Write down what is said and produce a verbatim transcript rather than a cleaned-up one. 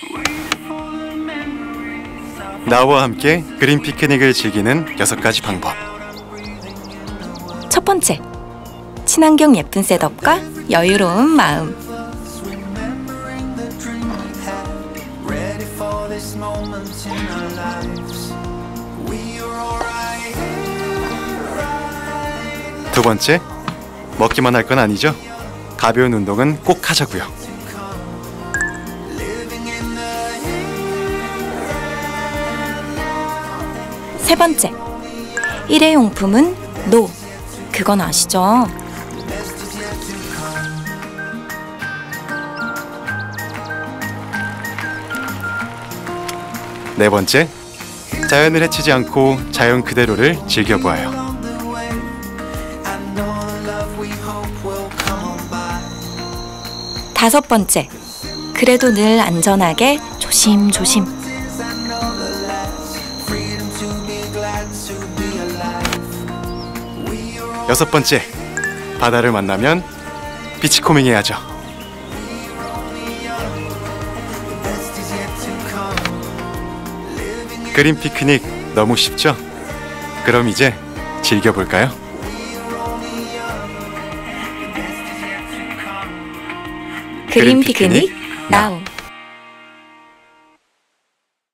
나와 함께 그린 피크닉을 즐기는 여섯 가지 방법. 첫 번째, 친환경 예쁜 셋업과 여유로운 마음. 두 번째, 먹기만 할 건 아니죠? 가벼운 운동은 꼭 하자고요. 세 번째, 일회용품은 노. 그건 아시죠? 네 번째, 자연을 해치지 않고 자연 그대로를 즐겨보아요. 다섯 번째, 그래도 늘 안전하게 조심조심. 여섯 번째, 바다를 만나면 비치코밍 해야죠. 그린 피크닉 너무 쉽죠? 그럼 이제 즐겨볼까요? 그린 피크닉 나우.